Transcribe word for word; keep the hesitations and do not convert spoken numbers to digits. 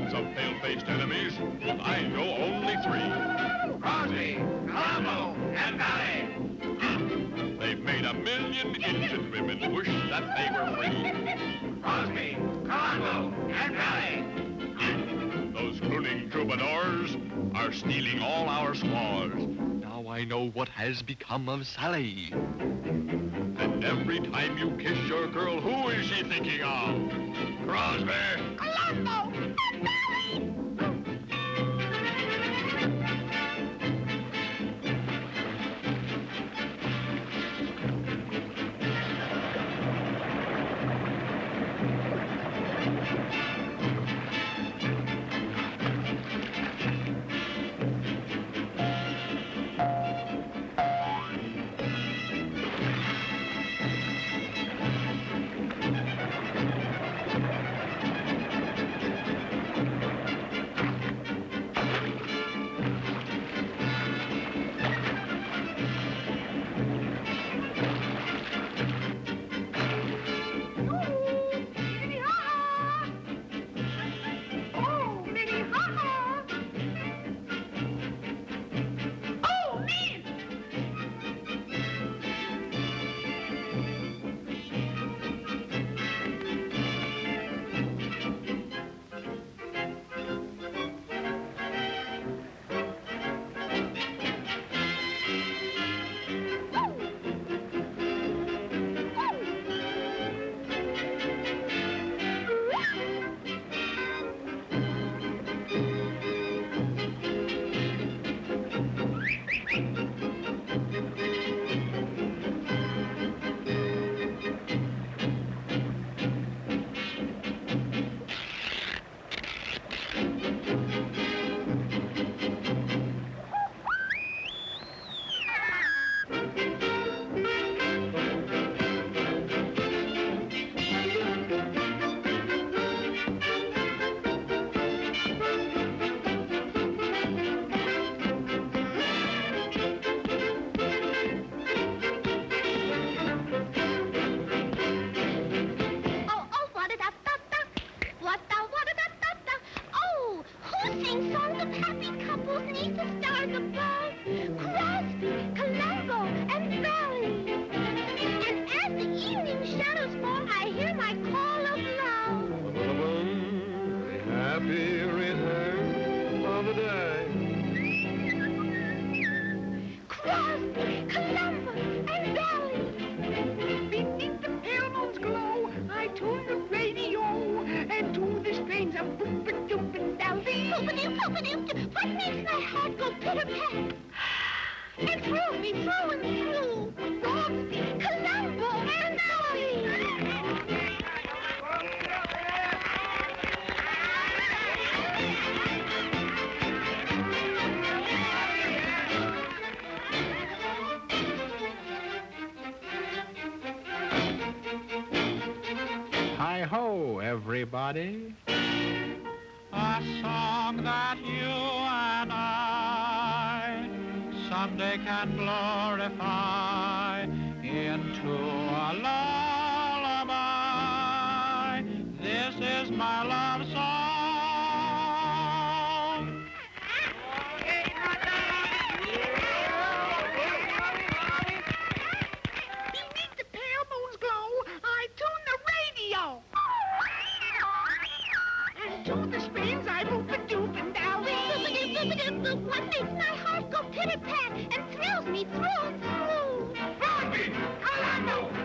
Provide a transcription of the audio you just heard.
millions of pale-faced enemies, I know only three. Crosby, Colombo, and Valley. They've made a million Indian women wish that they were free. Crosby, Colombo, and Valley. Those crooning troubadours are stealing all our squaws. Now I know what has become of Sally. And every time you kiss your girl, who is she thinking of? Crosby! Colombo! And Valley! What makes my heart go pitter-pat? And through me, through and through, Crosby, Colombo, and Valley. Hi-ho, everybody. A song that you and I someday can glorify into a lullaby. This is my love song. Beneath the pale moon's glow, I tune the radio. And to the strings I boop-a-doop and dally. Boop-a-doop, what makes my heart go pitter-pat and thrills me through and through? Crosby, Colombo,